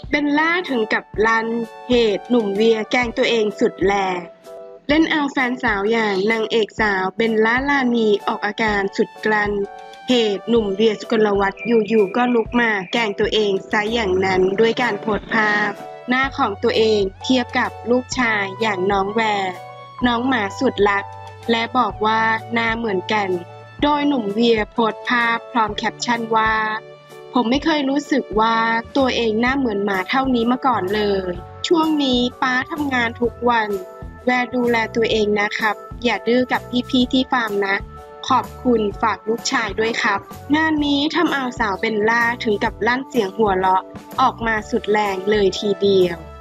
เบลล่าถึงกับลั่นเหตุหนุ่มเวียแกล้งตัวเองสุดแรงเล่นเอาแฟนสาวอย่างนางเอกสาวเบลล่ารานีออกอาการสุดกลั้นเหตุหนุ่มเวียสุกลวัฒน์อยู่ๆก็ลุกมาแกล้งตัวเองซะอย่างนั้นด้วยการโพสต์ภาพหน้าของตัวเองเทียบกับลูกชายอย่างน้องแวร์น้องหมาสุดรักและบอกว่าหน้าเหมือนกันโดยหนุ่มเวียโพสต์ภาพพร้อมแคปชั่นว่าผมไม่เคยรู้สึกว่าตัวเองหน้าเหมือนหมาเท่านี้มาก่อนเลยช่วงนี้ป๊าทำงานทุกวันแวร์ดูแลตัวเองนะครับอย่าดื้อกับพี่ๆที่ฟาร์มนะขอบคุณฝากลูกชายด้วยครับงานนี้ทำเอาสาวเบลล่าถึงกับลั่นเสียงหัวเราะออกมาสุดแรงเลยทีเดียว